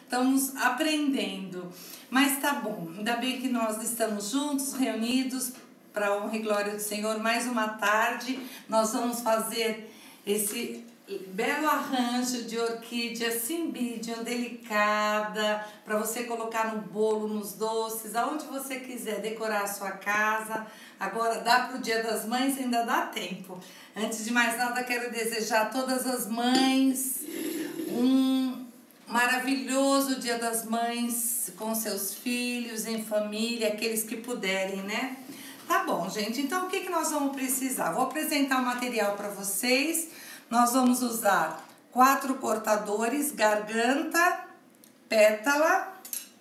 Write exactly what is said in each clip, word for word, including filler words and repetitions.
estamos aprendendo. Mas tá bom, ainda bem que nós estamos juntos, reunidos, para a honra e glória do Senhor. Mais uma tarde, nós vamos fazer esse belo arranjo de orquídea Cymbidium delicada, para você colocar no bolo, nos doces, aonde você quiser decorar a sua casa. Agora dá para o Dia das Mães, ainda dá tempo. Antes de mais nada, quero desejar a todas as mães um maravilhoso Dia das Mães com seus filhos, em família, aqueles que puderem, né? Tá bom, gente. Então, o que, que nós vamos precisar? Vou apresentar o material para vocês. Nós vamos usar quatro cortadores, garganta, pétala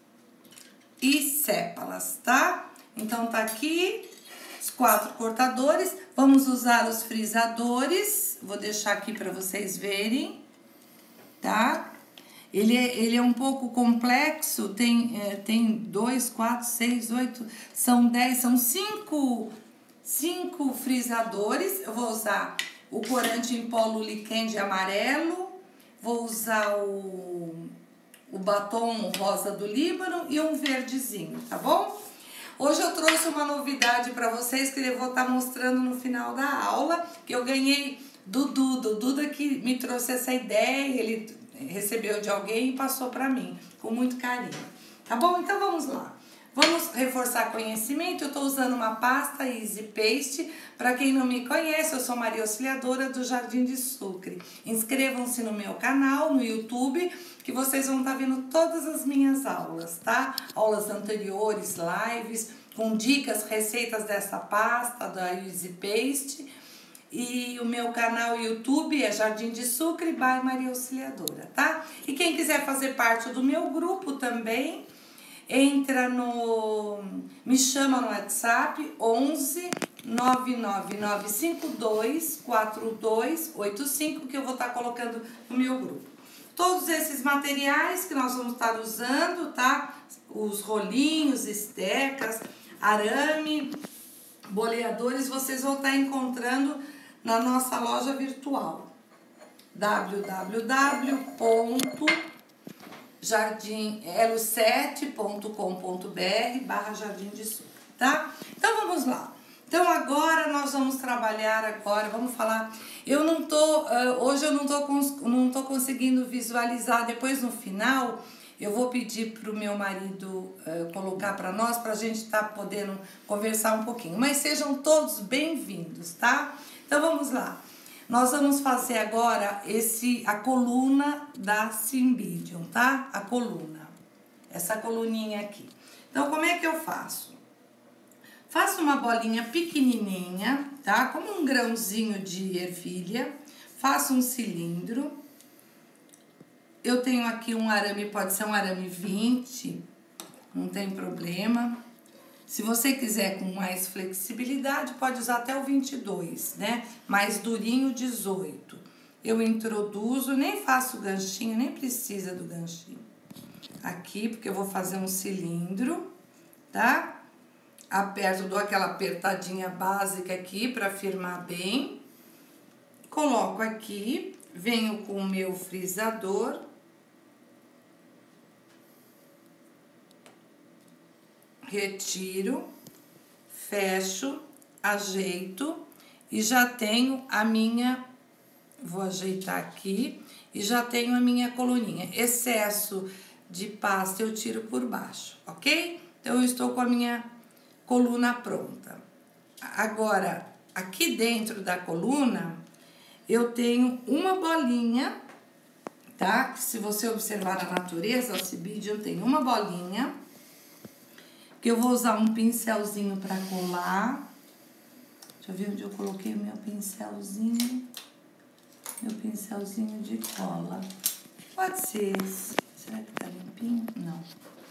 e sépalas, tá? Então, tá aqui os quatro cortadores. Vamos usar os frisadores. Vou deixar aqui para vocês verem, tá? Ele é, ele é um pouco complexo, tem, é, tem dois, quatro, seis, oito, são dez, são cinco, cinco frisadores. Eu vou usar o corante em pó Lulicande amarelo, vou usar o, o batom rosa do Líbano e um verdezinho, tá bom? Hoje eu trouxe uma novidade para vocês que eu vou estar mostrando no final da aula, que eu ganhei do Duda, o Duda que me trouxe essa ideia, ele recebeu de alguém e passou para mim, com muito carinho. Tá bom? Então vamos lá. Vamos reforçar conhecimento. Eu estou usando uma pasta Easy Paste. Para quem não me conhece, eu sou Maria Auxiliadora do Jardim de Sucre. Inscrevam-se no meu canal, no YouTube, que vocês vão estar vendo todas as minhas aulas, tá? Aulas anteriores, lives, com dicas, receitas dessa pasta, da Easy Paste. E o meu canal YouTube é Jardim de Sucre by Maria Auxiliadora, tá? E quem quiser fazer parte do meu grupo também, entra no... me chama no WhatsApp onze nove nove nove cinco dois quatro dois oito cinco, que eu vou estar colocando no meu grupo. Todos esses materiais que nós vamos estar usando, tá? Os rolinhos, estecas, arame, boleadores, vocês vão estar encontrando na nossa loja virtual w w w ponto jardim elo sete ponto com ponto b r barra Jardim de Sucre, tá? Então vamos lá. Então agora nós vamos trabalhar agora, vamos falar. Eu não tô, uh, hoje eu não tô, não tô conseguindo visualizar. Depois no final eu vou pedir pro meu marido uh, colocar para nós, pra gente estar tá podendo conversar um pouquinho. Mas sejam todos bem-vindos, tá? Então vamos lá. Nós vamos fazer agora esse, a coluna da Cymbidium, tá? A coluna. Essa coluninha aqui. Então, como é que eu faço? Faço uma bolinha pequenininha, tá? Como um grãozinho de ervilha. Faço um cilindro. Eu tenho aqui um arame, pode ser um arame vinte, não tem problema. Se você quiser com mais flexibilidade, pode usar até o vinte e dois, né? Mais durinho, dezoito. Eu introduzo, nem faço ganchinho, nem precisa do ganchinho. Aqui, porque eu vou fazer um cilindro, tá? Aperto, dou aquela apertadinha básica aqui para firmar bem. Coloco aqui, venho com o meu frisador. Retiro, fecho, ajeito e já tenho a minha, vou ajeitar aqui, e já tenho a minha coluninha. Excesso de pasta eu tiro por baixo, ok? Então, eu estou com a minha coluna pronta. Agora, aqui dentro da coluna, eu tenho uma bolinha, tá? Se você observar na natureza, o Cymbidium tem uma bolinha, que eu vou usar um pincelzinho para colar. Deixa eu ver onde eu coloquei o meu pincelzinho. Meu pincelzinho de cola. Pode ser esse. Será que tá limpinho? Não.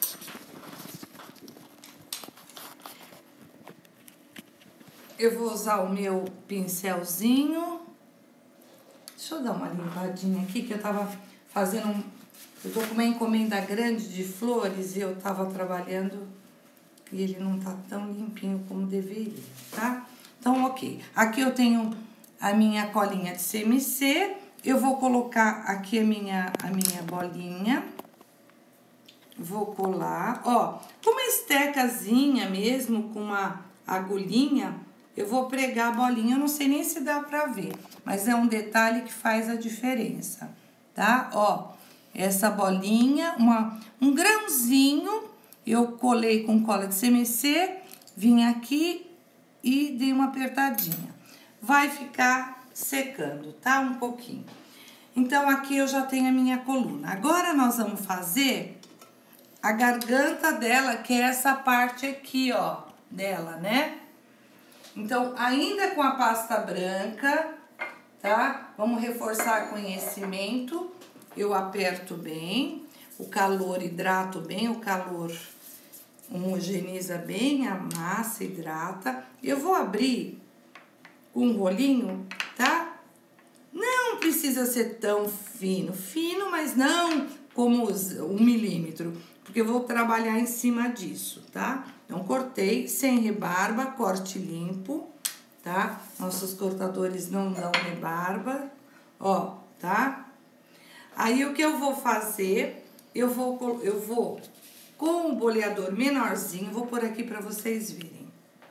Eu vou usar o meu pincelzinho. Deixa eu dar uma limpadinha aqui, que eu tava fazendo um... Eu tô com uma encomenda grande de flores e eu tava trabalhando... E ele não tá tão limpinho como deveria, tá? Então, ok. Aqui eu tenho a minha colinha de C M C. Eu vou colocar aqui a minha, a minha bolinha. vou colar, ó, com uma estecazinha mesmo, com uma agulhinha, eu vou pregar a bolinha, eu não sei nem se dá pra ver, mas é um detalhe que faz a diferença, tá? Ó, essa bolinha, uma, um grãozinho, eu colei com cola de C M C, vim aqui e dei uma apertadinha. Vai ficar secando, tá? Um pouquinho. Então, aqui eu já tenho a minha coluna. Agora, nós vamos fazer a garganta dela, que é essa parte aqui, ó, dela, né? Então, ainda com a pasta branca, tá? Vamos reforçar conhecimento. Eu aperto bem, o calor hidrato bem, o calor homogeneiza bem, a massa hidrata. Eu vou abrir com um rolinho, tá? Não precisa ser tão fino, fino, mas não como um milímetro, porque eu vou trabalhar em cima disso, tá? Então, cortei sem rebarba, corte limpo, tá? Nossos cortadores não dão rebarba, ó, tá? Aí, o que eu vou fazer, eu vou, eu vou com o boleador menorzinho, vou pôr aqui pra vocês verem.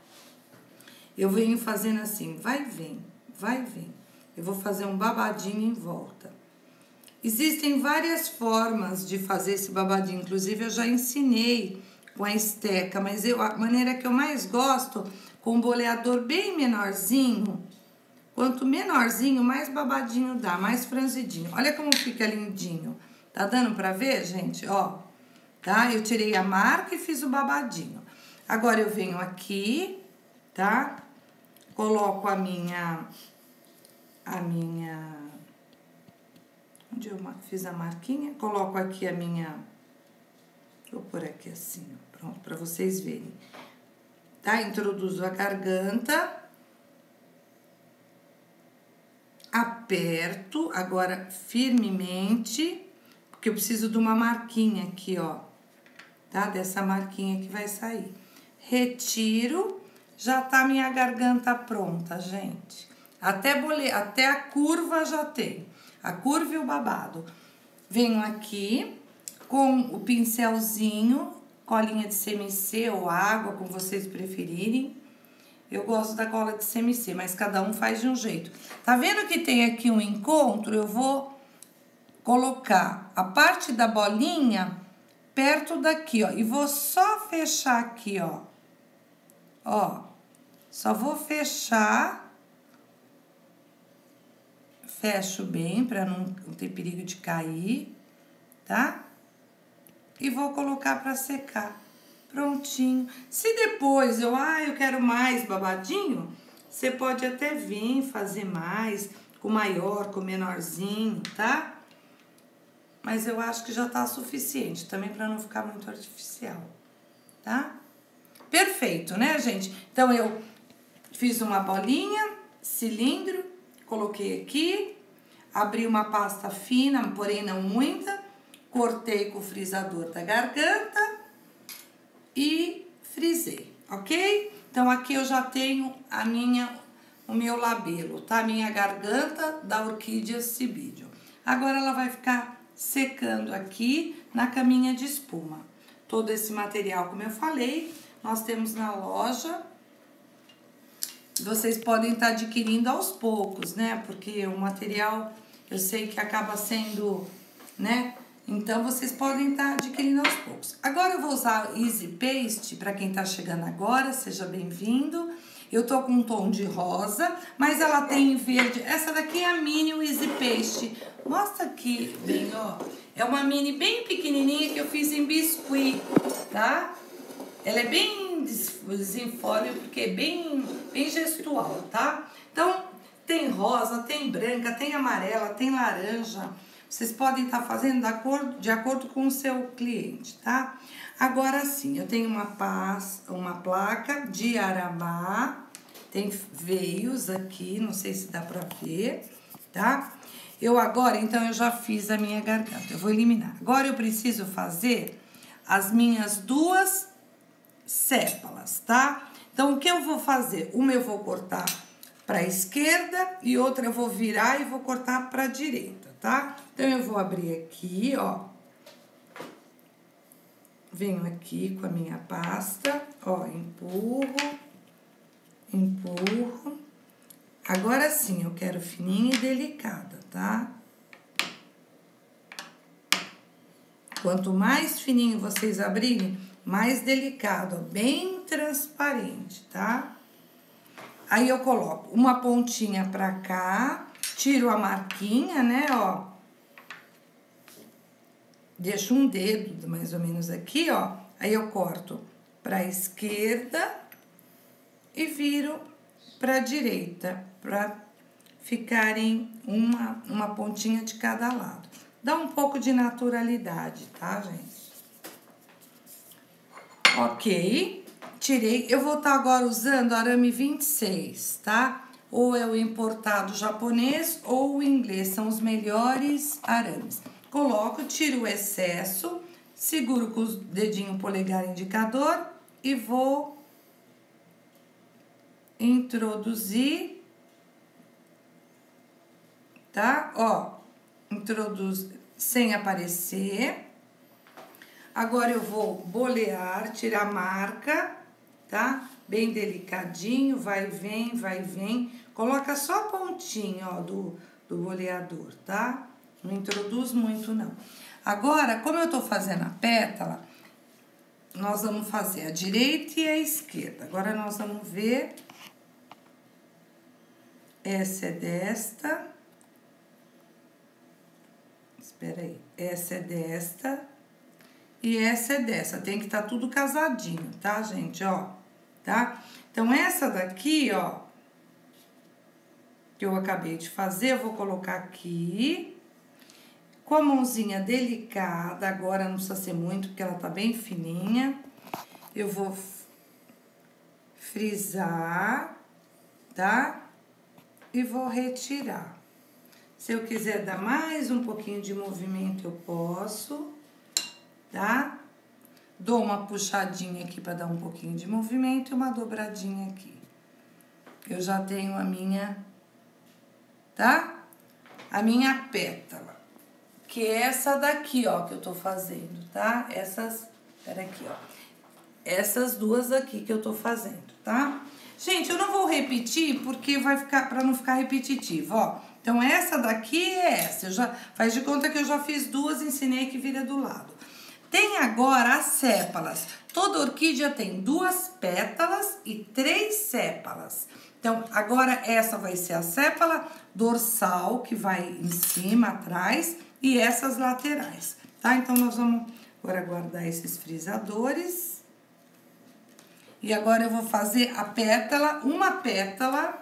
Eu venho fazendo assim, vai, vem, vai, vem. Eu vou fazer um babadinho em volta. Existem várias formas de fazer esse babadinho, inclusive eu já ensinei com a esteca, mas eu, a maneira que eu mais gosto, com um boleador bem menorzinho, quanto menorzinho, mais babadinho dá, mais franzidinho. Olha como fica lindinho. Tá dando pra ver, gente? Ó, tá? Eu tirei a marca e fiz o babadinho. Agora eu venho aqui, tá? Coloco a minha... a minha, onde eu fiz a marquinha, coloco aqui a minha, vou pôr aqui assim, ó, pronto, pra vocês verem, tá? Introduzo a garganta, aperto, agora firmemente, porque eu preciso de uma marquinha aqui, ó, tá? Dessa marquinha que vai sair. Retiro, já tá minha garganta pronta, gente. Até, bole... Até a curva já tem. A curva e o babado. Venho aqui com o pincelzinho, colinha de C M C ou água, como vocês preferirem. Eu gosto da cola de C M C, mas cada um faz de um jeito. Tá vendo que tem aqui um encontro? Eu vou colocar a parte da bolinha perto daqui, ó. E vou só fechar aqui, ó. Ó, só vou fechar... Fecho bem, para não ter perigo de cair, tá? E vou colocar para secar. Prontinho. Se depois eu, ah, eu quero mais babadinho, você pode até vir fazer mais, com maior, com menorzinho, tá? Mas eu acho que já tá suficiente, também para não ficar muito artificial, tá? Perfeito, né, gente? Então, eu fiz uma bolinha, cilindro, coloquei aqui, abri uma pasta fina, porém não muita, cortei com o frisador da garganta e frisei, ok? Então, aqui eu já tenho a minha, o meu labelo, tá? Minha garganta da orquídea Cibídio. Agora, ela vai ficar secando aqui na caminha de espuma. Todo esse material, como eu falei, nós temos na loja. Vocês podem estar adquirindo aos poucos, né? Porque o material, eu sei que acaba sendo, né? Então, vocês podem estar adquirindo aos poucos. Agora, eu vou usar o Easy Paste, para quem tá chegando agora, seja bem-vindo. Eu tô com um tom de rosa, mas ela tem em verde. Essa daqui é a mini Easy Paste. Mostra aqui bem, ó. É uma mini bem pequenininha que eu fiz em biscuit, tá? Ela é bem desinforme, porque é bem, bem gestual, tá? Então, tem rosa, tem branca, tem amarela, tem laranja. Vocês podem estar fazendo de acordo, de acordo com o seu cliente, tá? Agora sim, eu tenho uma, paz, uma placa de aramá. Tem veios aqui, não sei se dá pra ver, tá? Eu agora, então, eu já fiz a minha garganta. Eu vou eliminar. Agora, eu preciso fazer as minhas duas sépalas, tá? Então, o que eu vou fazer? Uma eu vou cortar para a esquerda e outra eu vou virar e vou cortar para a direita, tá? Então, eu vou abrir aqui, ó. venho aqui com a minha pasta, ó, empurro, empurro. Agora sim, eu quero fininha e delicada, tá? Quanto mais fininho vocês abrirem, mais delicado, ó, bem transparente, tá? Aí eu coloco uma pontinha pra cá, tiro a marquinha, né, ó. Deixo um dedo, mais ou menos aqui, ó. Aí eu corto pra esquerda e viro pra direita, pra ficarem uma, uma pontinha de cada lado. Dá um pouco de naturalidade, tá, gente? Ok, tirei. Eu vou estar agora usando arame vinte e seis, tá? Ou é o importado japonês ou o inglês, são os melhores arames. Coloco, tiro o excesso, seguro com o dedinho polegar indicador e vou introduzir, tá? Ó, introduz sem aparecer. Agora eu vou bolear, tirar a marca, tá? Bem delicadinho, vai e vem, vai e vem. Coloca só a pontinha, ó, do, do boleador, tá? Não introduz muito, não. Agora, como eu tô fazendo a pétala, nós vamos fazer a direita e a esquerda. Agora, nós vamos ver. Essa é desta. Espera aí. Essa é desta. E essa é dessa. Tem que estar tá tudo casadinho, tá, gente? Ó, tá? Então, essa daqui, ó, que eu acabei de fazer, eu vou colocar aqui. Com a mãozinha delicada, agora não precisa ser muito, porque ela tá bem fininha. Eu vou frisar, tá? E vou retirar. Se eu quiser dar mais um pouquinho de movimento, eu posso, tá? Dou uma puxadinha aqui para dar um pouquinho de movimento e uma dobradinha aqui. Eu já tenho a minha, tá? A minha pétala. Que é essa daqui, ó, que eu tô fazendo, tá? Essas, pera aqui, ó. Essas duas aqui que eu tô fazendo, tá? Gente, eu não vou repetir porque vai ficar, pra não ficar repetitivo, ó. Então, essa daqui é essa. Eu já, faz de conta que eu já fiz duas, ensinei que vira do lado. Tem agora as sépalas. Toda orquídea tem duas pétalas e três sépalas. Então, agora essa vai ser a sépala dorsal, que vai em cima, atrás, e essas laterais, tá? Então, nós vamos agora guardar esses frisadores. E agora eu vou fazer a pétala, uma pétala,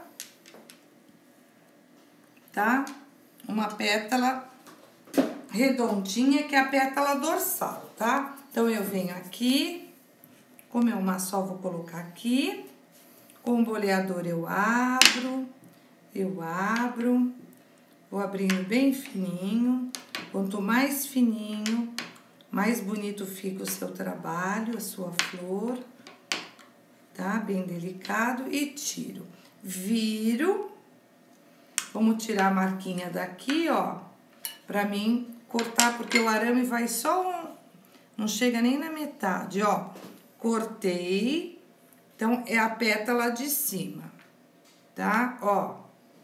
tá? Uma pétala redondinha, que é a pétala dorsal, tá? Então, eu venho aqui, como é uma só, vou colocar aqui. Com o boleador eu abro, eu abro, vou abrindo bem fininho. Quanto mais fininho, mais bonito fica o seu trabalho, a sua flor, tá? Bem delicado e tiro. Viro, vamos tirar a marquinha daqui, ó, pra mim cortar, porque o arame vai só, um, não chega nem na metade, ó. Cortei, então é a pétala de cima, tá? Ó,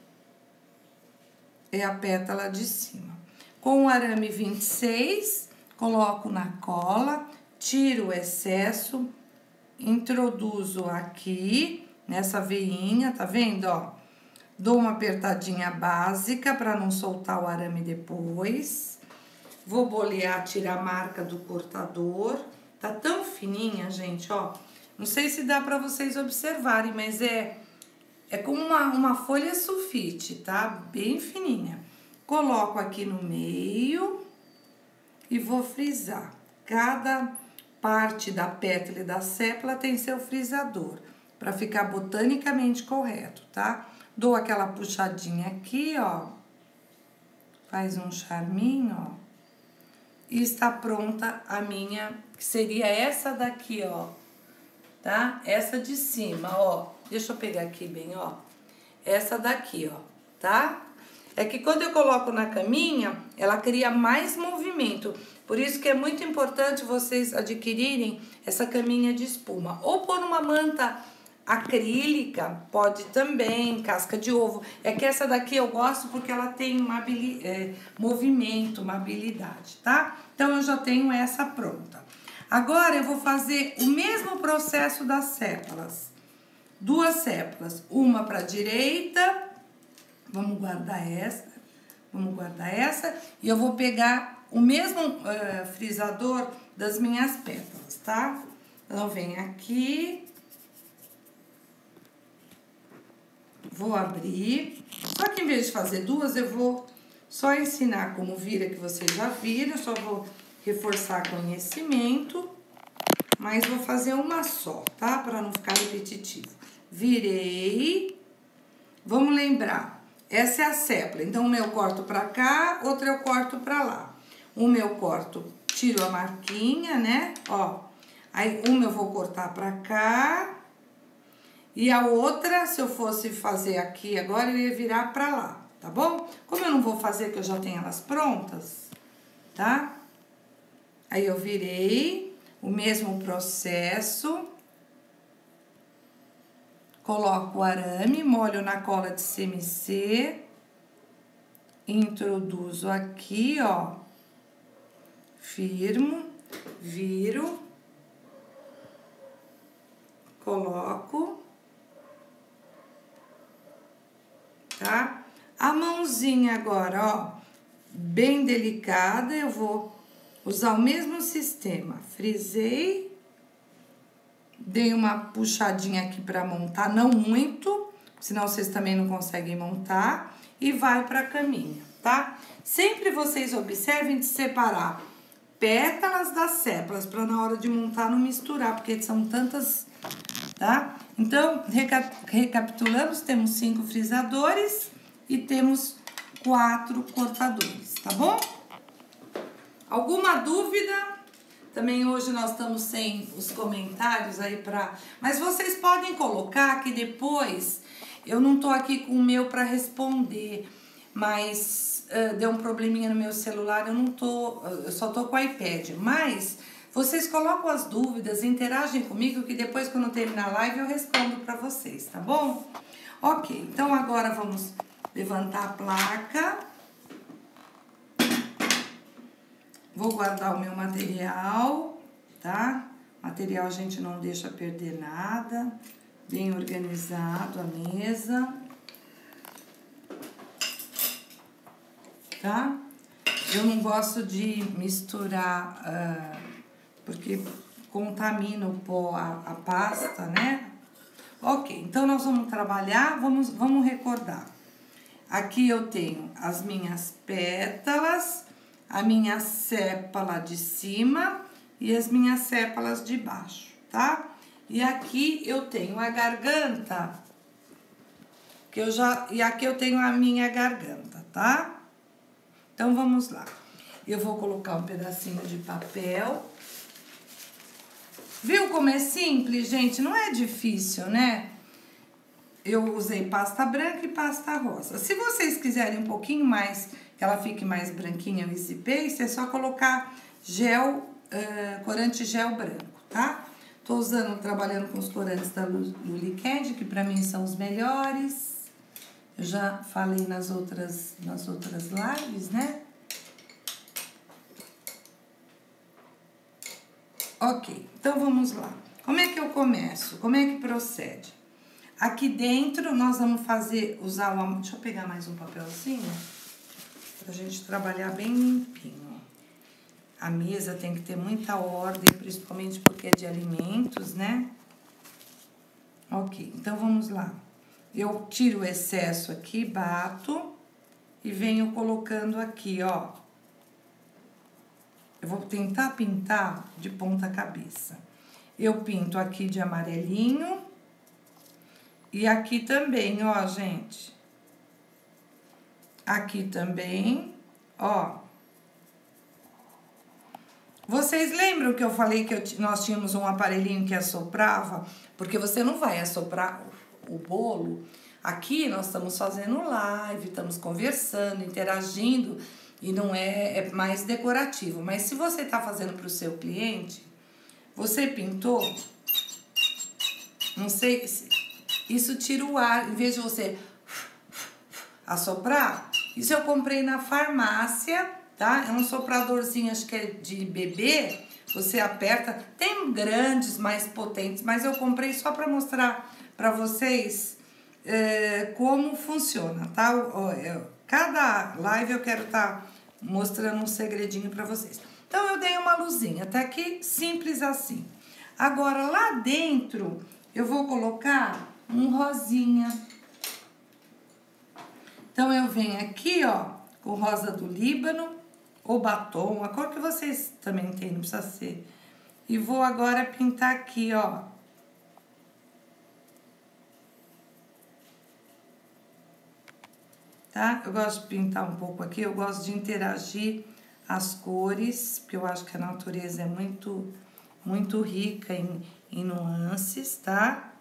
é a pétala de cima. Com o arame vinte e seis, coloco na cola, tiro o excesso, introduzo aqui, nessa veinha, tá vendo, ó? Dou uma apertadinha básica para não soltar o arame depois. Vou bolear, tirar a marca do cortador. Tá tão fininha, gente, ó. Não sei se dá para vocês observarem, mas é, é como uma, uma folha sulfite, tá? Bem fininha. Coloco aqui no meio e vou frisar. Cada parte da pétala e da sépala tem seu frisador, para ficar botanicamente correto, tá? Dou aquela puxadinha aqui, ó. Faz um charminho, ó. E está pronta a minha, que seria essa daqui, ó. Tá? Essa de cima, ó. Deixa eu pegar aqui bem, ó. Essa daqui, ó. Tá? É que quando eu coloco na caminha, ela cria mais movimento. Por isso que é muito importante vocês adquirirem essa caminha de espuma. Ou pôr uma manta acrílica, pode também, casca de ovo. É que essa daqui eu gosto porque ela tem uma habili- é, movimento, uma habilidade, tá? Então eu já tenho essa pronta. Agora eu vou fazer o mesmo processo das sépalas. Duas sépalas, uma para a direita, vamos guardar essa, vamos guardar essa, e eu vou pegar o mesmo uh, frisador das minhas pétalas, tá? Então, vem aqui, vou abrir, só que em vez de fazer duas, eu vou só ensinar como vira, que vocês já viram, eu só vou reforçar conhecimento, mas vou fazer uma só, tá? Para não ficar repetitivo. Virei, vamos lembrar, essa é a sépala, então uma eu corto pra cá, outra eu corto pra lá. Uma eu corto, tiro a marquinha, né, ó, aí uma eu vou cortar pra cá, e a outra, se eu fosse fazer aqui agora, eu ia virar pra lá, tá bom? Como eu não vou fazer, que eu já tenho elas prontas, tá? Aí eu virei, o mesmo processo. Coloco o arame, molho na cola de C M C, introduzo aqui, ó, firmo, viro, coloco, tá? A mãozinha agora, ó, bem delicada, eu vou usar o mesmo sistema, frisei, dei uma puxadinha aqui pra montar, não muito, senão vocês também não conseguem montar, e vai pra caminha, tá? Sempre vocês observem de separar pétalas das sépalas, pra na hora de montar não misturar, porque são tantas, tá? Então, reca recapitulamos, temos cinco frisadores e temos quatro cortadores, tá bom? Alguma dúvida? Também hoje nós estamos sem os comentários aí pra... Mas vocês podem colocar que depois... Eu não tô aqui com o meu pra responder, mas uh, deu um probleminha no meu celular, eu não tô... Uh, eu só tô com o iPad. Mas vocês colocam as dúvidas, interagem comigo, que depois quando eu terminar a live eu respondo pra vocês, tá bom? Ok, então agora vamos levantar a placa... Vou guardar o meu material, tá? Material a gente não deixa perder nada. Bem organizado a mesa. Tá? Eu não gosto de misturar, uh, porque contamina o pó, a, a pasta, né? Ok, então nós vamos trabalhar, vamos, vamos recordar. Aqui eu tenho as minhas pétalas... a minha sépala de cima e as minhas sépalas de baixo, tá? E aqui eu tenho a garganta, que eu já... E aqui eu tenho a minha garganta, tá? Então, vamos lá. Eu vou colocar um pedacinho de papel. Viu como é simples, gente? Não é difícil, né? Eu usei pasta branca e pasta rosa. Se vocês quiserem um pouquinho mais... que ela fique mais branquinha no Easy Paste, é só colocar gel, uh, corante gel branco, tá? Tô usando, trabalhando com os corantes da Lulicand, que pra mim são os melhores. Eu já falei nas outras, nas outras lives, né? Ok, então vamos lá. Como é que eu começo? Como é que procede? Aqui dentro nós vamos fazer, usar uma... Deixa eu pegar mais um papelzinho. Pra gente trabalhar bem limpinho. A mesa tem que ter muita ordem, principalmente porque é de alimentos, né? Ok, então vamos lá. Eu tiro o excesso aqui, bato e venho colocando aqui, ó. Eu vou tentar pintar de ponta cabeça. Eu pinto aqui de amarelinho e aqui também, ó, gente. Aqui também, ó. Vocês lembram que eu falei que eu, nós tínhamos um aparelhinho que assoprava? Porque você não vai assoprar o bolo. Aqui nós estamos fazendo live, estamos conversando, interagindo. e não é, é mais decorativo. Mas se você tá fazendo pro seu cliente, você pintou, não sei, isso tira o ar, em vez de você assoprar, isso eu comprei na farmácia, tá? É um sopradorzinho, acho que é de bebê, você aperta, tem grandes, mais potentes, mas eu comprei só para mostrar para vocês é, como funciona, tá? Eu, cada live eu quero estar tá mostrando um segredinho para vocês. Então, eu dei uma luzinha, até aqui simples assim. Agora, lá dentro, eu vou colocar um rosinha. Então, eu venho aqui, ó, com rosa do Líbano, ou batom, a cor que vocês também têm, não precisa ser. E vou agora pintar aqui, ó. Tá? Eu gosto de pintar um pouco aqui, eu gosto de interagir as cores, porque eu acho que a natureza é muito, muito rica em, em nuances, tá?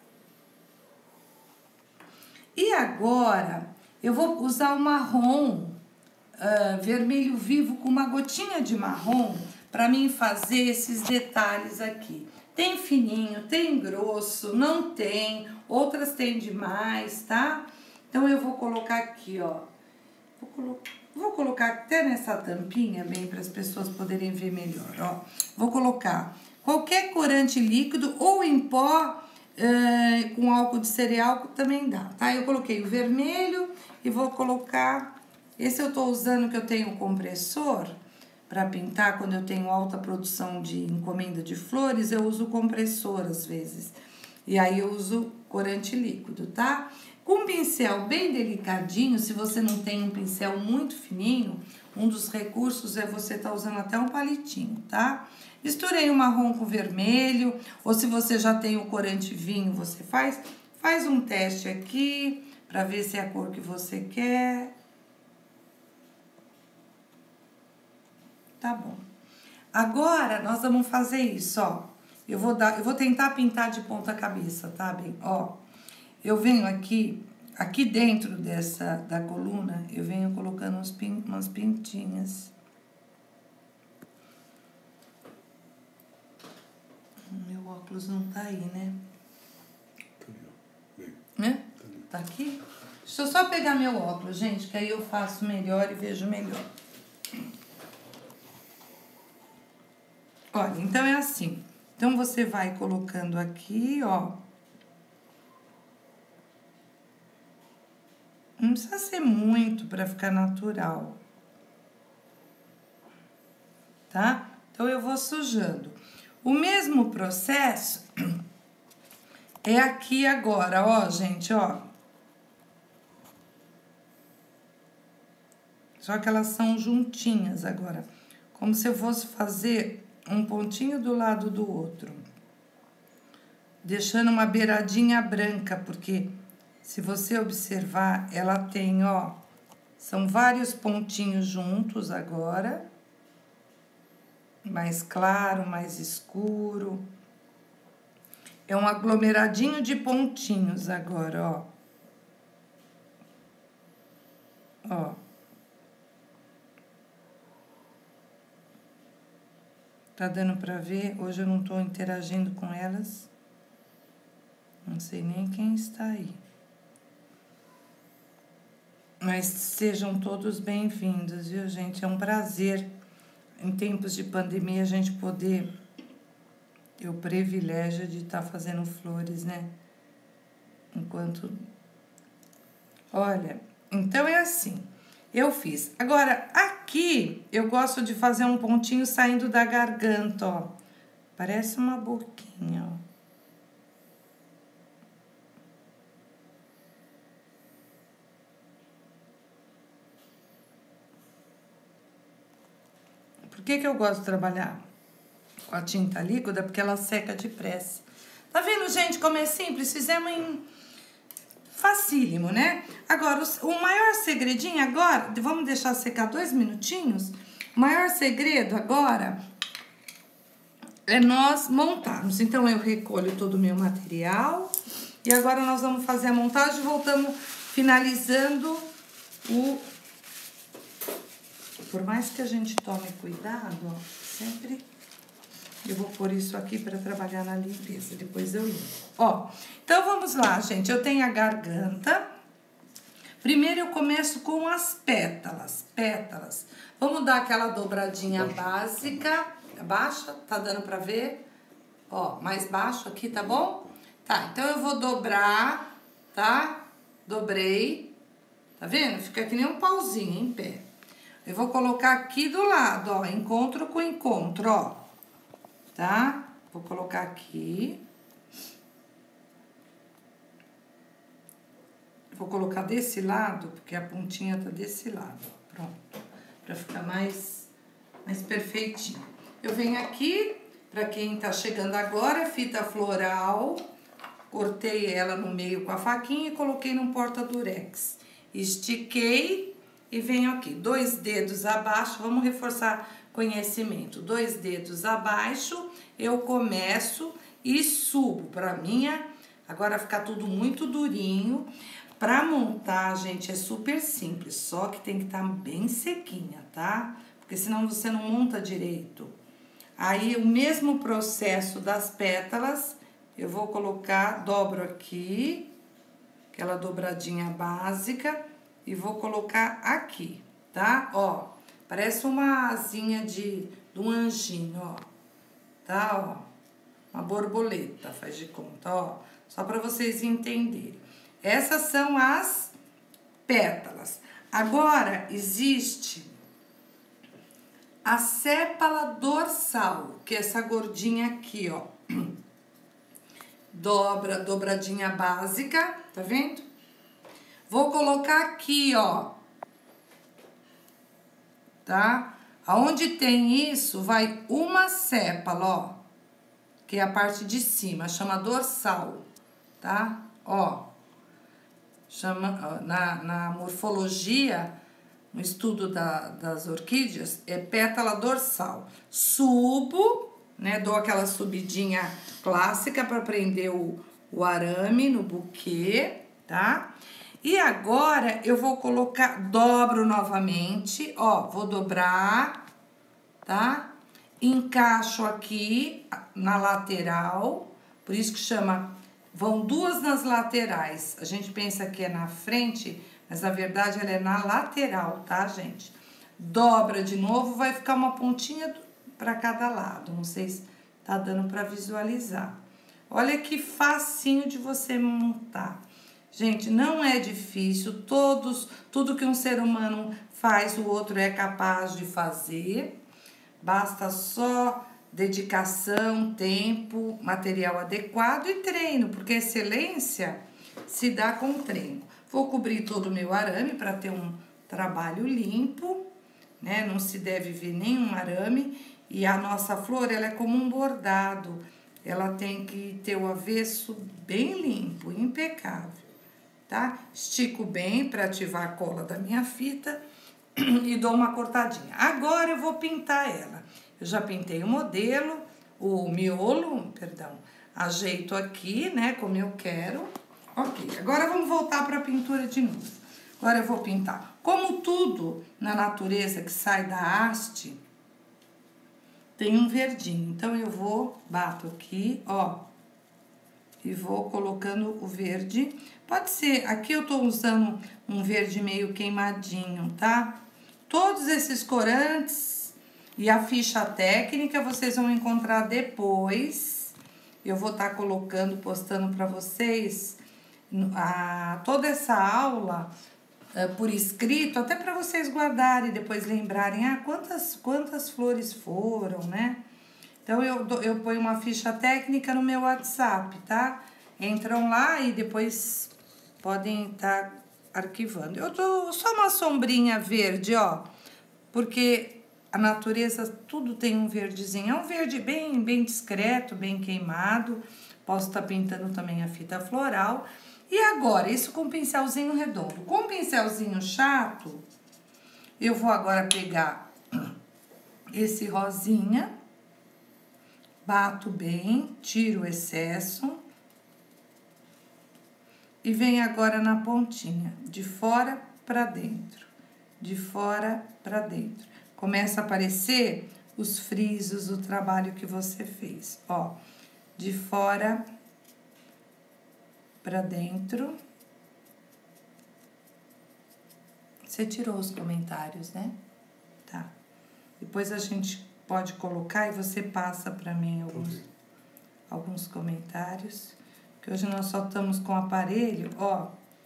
E agora, eu vou usar o marrom uh, vermelho vivo com uma gotinha de marrom para mim fazer esses detalhes aqui. Tem fininho, tem grosso, não tem, outras tem demais, tá? Então, eu vou colocar aqui, ó. Vou, colo vou colocar até nessa tampinha, bem, para as pessoas poderem ver melhor, ó. Vou colocar qualquer corante líquido ou em pó uh, com álcool de cereal também dá, tá? Eu coloquei o vermelho e vou colocar... Esse eu tô usando que eu tenho um compressor para pintar quando eu tenho alta produção de encomenda de flores, eu uso compressor às vezes. E aí eu uso corante líquido, tá? Com um pincel bem delicadinho, se você não tem um pincel muito fininho, um dos recursos é você tá usando até um palitinho, tá? Misturei o marrom com o vermelho, ou se você já tem o corante vinho, você faz, faz um teste aqui, para ver se é a cor que você quer. Tá bom. Agora, nós vamos fazer isso, ó. Eu vou dar, eu vou tentar pintar de ponta cabeça, tá, bem? Ó, eu venho aqui, aqui dentro dessa, da coluna, eu venho colocando uns pin, umas pintinhas. Meu óculos não tá aí, né? Tá ali, ó. Vem. Né? Tá ali. Tá aqui? Deixa eu só pegar meu óculos, gente, que aí eu faço melhor e vejo melhor. Olha, então é assim. Então, você vai colocando aqui, ó. Não precisa ser muito para ficar natural. Tá? Então, eu vou sujando. O mesmo processo é aqui agora, ó, gente, ó. Só que elas são juntinhas agora. Como se eu fosse fazer um pontinho do lado do outro. Deixando uma beiradinha branca, porque se você observar, ela tem, ó, são vários pontinhos juntos agora. Mais claro, mais escuro. É um aglomeradinho de pontinhos agora, ó. Ó. Tá dando pra ver? Hoje eu não tô interagindo com elas. Não sei nem quem está aí. Mas sejam todos bem-vindos, viu, gente? É um prazer, em tempos de pandemia, a gente poder ter o privilégio de estar fazendo flores, né? Enquanto... Olha, então é assim... Eu fiz. Agora, aqui, eu gosto de fazer um pontinho saindo da garganta, ó. Parece uma boquinha, ó. Por que que eu gosto de trabalhar com a tinta líquida? Porque ela seca depressa. Tá vendo, gente, como é simples? Fizemos em... facílimo, né? Agora, o maior segredinho agora, vamos deixar secar dois minutinhos. O maior segredo agora é nós montarmos. Então, eu recolho todo o meu material. E agora nós vamos fazer a montagem. Voltamos finalizando o, por mais que a gente tome cuidado, ó, sempre eu vou pôr isso aqui para trabalhar na limpeza, depois eu limpo. Ó, então vamos lá, gente, eu tenho a garganta. Primeiro eu começo com as pétalas, pétalas. Vamos dar aquela dobradinha básica, baixa, tá dando pra ver? Ó, mais baixo aqui, tá bom? Tá, então eu vou dobrar, tá? Dobrei, tá vendo? Fica que nem um pauzinho em pé. Eu vou colocar aqui do lado, ó, encontro com encontro, ó, tá? Vou colocar aqui. Vou colocar desse lado, porque a pontinha tá desse lado, ó, pronto. Pra ficar mais, mais perfeitinho. Eu venho aqui, pra quem tá chegando agora, fita floral. Cortei ela no meio com a faquinha e coloquei num porta-durex. Estiquei e venho aqui, dois dedos abaixo, vamos reforçar conhecimento. Dois dedos abaixo, eu começo e subo pra minha, agora ficar tudo muito durinho. Pra montar, gente, é super simples, só que tem que estar bem sequinha, tá? Porque senão você não monta direito. Aí, o mesmo processo das pétalas, eu vou colocar, dobro aqui, aquela dobradinha básica, e vou colocar aqui, tá? Ó, parece uma asinha de, de um anjinho, ó, tá? Ó, uma borboleta, faz de conta, ó, só pra vocês entenderem. Essas são as pétalas. Agora, existe a sépala dorsal, que é essa gordinha aqui, ó. Dobra, dobradinha básica, tá vendo? Vou colocar aqui, ó. Tá? Aonde tem isso, vai uma sépala, ó. Que é a parte de cima, chama dorsal, tá? Ó. Chama, na, na morfologia, no estudo da, das orquídeas, é pétala dorsal. Subo, né, dou aquela subidinha clássica para prender o, o arame no buquê, tá? E agora, eu vou colocar, dobro novamente, ó, vou dobrar, tá? Encaixo aqui na lateral, por isso que chama... Vão duas nas laterais. A gente pensa que é na frente, mas na verdade ela é na lateral, tá, gente? Dobra de novo, vai ficar uma pontinha para cada lado. Não sei se tá dando para visualizar. Olha que facinho de você montar. Gente, não é difícil. Todos, tudo que um ser humano faz, o outro é capaz de fazer. Basta só... dedicação, tempo, material adequado e treino, porque excelência se dá com treino. Vou cobrir todo o meu arame para ter um trabalho limpo, né? Não se deve ver nenhum arame. E a nossa flor, ela é como um bordado. Ela tem que ter o avesso bem limpo, impecável, tá? Estico bem para ativar a cola da minha fita e dou uma cortadinha. Agora eu vou pintar ela. Eu já pintei o modelo, o miolo, perdão, ajeito aqui, né, como eu quero. Ok, agora vamos voltar para a pintura de novo. Agora eu vou pintar. Como tudo na natureza que sai da haste, tem um verdinho. Então, eu vou, bato aqui, ó, e vou colocando o verde. Pode ser, aqui eu tô usando um verde meio queimadinho, tá? Todos esses corantes... E a ficha técnica vocês vão encontrar depois. Eu vou estar tá colocando, postando para vocês a, toda essa aula uh, por escrito, até para vocês guardarem e depois lembrarem, ah, quantas, quantas flores foram, né? Então, eu, eu ponho uma ficha técnica no meu WhatsApp, tá? Entram lá e depois podem estar tá arquivando. Eu dou só uma sombrinha verde, ó, porque... A natureza, tudo tem um verdezinho. É um verde bem, bem discreto, bem queimado. Posso estar pintando também a fita floral. E agora, isso com um pincelzinho redondo. Com um pincelzinho chato, eu vou agora pegar esse rosinha. Bato bem, tiro o excesso. E venho agora na pontinha, de fora para dentro. de fora para dentro. Começa a aparecer os frisos do trabalho que você fez, ó, de fora para dentro. Você tirou os comentários, né? Tá. Depois a gente pode colocar e você passa para mim alguns, alguns comentários. Que hoje nós só estamos com o aparelho, ó.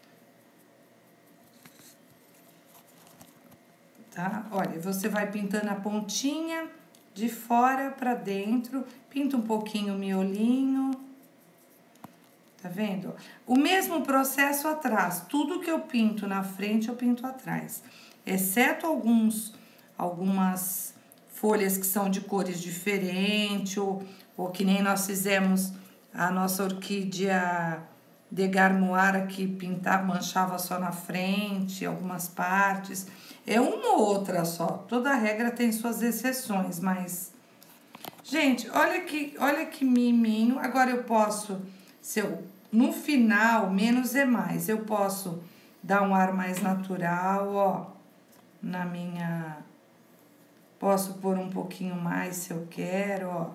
Tá? Olha, você vai pintando a pontinha de fora para dentro, pinta um pouquinho o miolinho. Tá vendo? O mesmo processo atrás, tudo que eu pinto na frente eu pinto atrás, exceto alguns, algumas folhas que são de cores diferentes, ou, ou que nem nós fizemos a nossa orquídea de Garmoara, que pintava, manchava só na frente, algumas partes. É uma ou outra só, toda regra tem suas exceções, mas... Gente, olha que, olha que miminho. Agora eu posso, se eu, no final, menos é mais, eu posso dar um ar mais natural, ó, na minha... Posso pôr um pouquinho mais se eu quero, ó.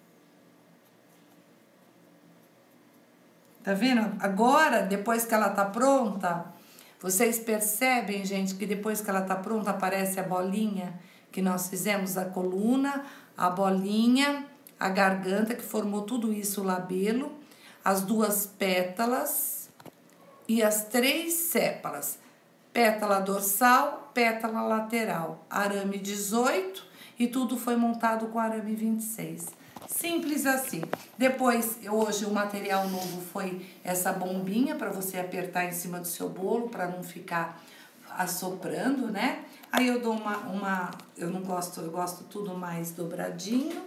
Tá vendo? Agora, depois que ela tá pronta, vocês percebem, gente, que depois que ela tá pronta, aparece a bolinha que nós fizemos, a coluna, a bolinha, a garganta, que formou tudo isso, o labelo, as duas pétalas e as três sépalas. Pétala dorsal, pétala lateral, arame dezoito e tudo foi montado com arame vinte e seis. Simples assim. Depois, hoje, o material novo foi essa bombinha para você apertar em cima do seu bolo, para não ficar assoprando, né? Aí eu dou uma, uma... Eu não gosto, eu gosto tudo mais dobradinho.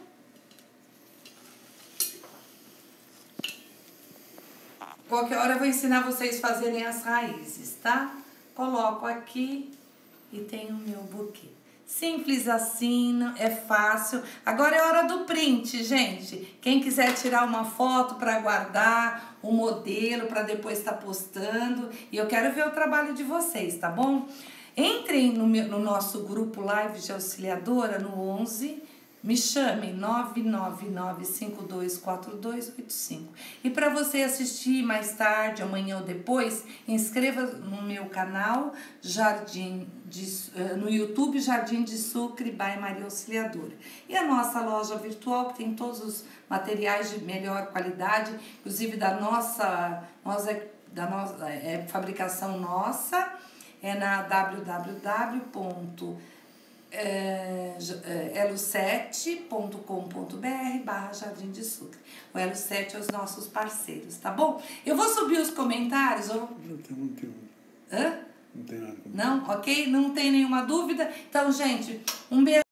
Qualquer hora eu vou ensinar vocês a fazerem as raízes, tá? Coloco aqui e tenho o meu buquê. Simples assim, é fácil. Agora é hora do print, gente. Quem quiser tirar uma foto para guardar o modelo, para depois estar postando. E eu quero ver o trabalho de vocês, tá bom? Entrem no, meu, no nosso grupo Live de Auxiliadora no onze. Me chamem nove nove nove cinco dois quatro dois oito cinco. E para você assistir mais tarde, amanhã ou depois, inscreva no meu canal Jardim de, no YouTube Jardim de Sucre by Maria Auxiliadora. E a nossa loja virtual, que tem todos os materiais de melhor qualidade, inclusive da nossa, nossa, da nossa é, fabricação nossa, é na w w w ponto elo sete ponto com ponto br barra Jardim de Sucre. O Elo sete é os nossos parceiros, tá bom? Eu vou subir os comentários. Ou... Não tem, não tem. Hã? Não tem nada. Não? Ok? Não tem nenhuma dúvida? Então, gente, um beijo.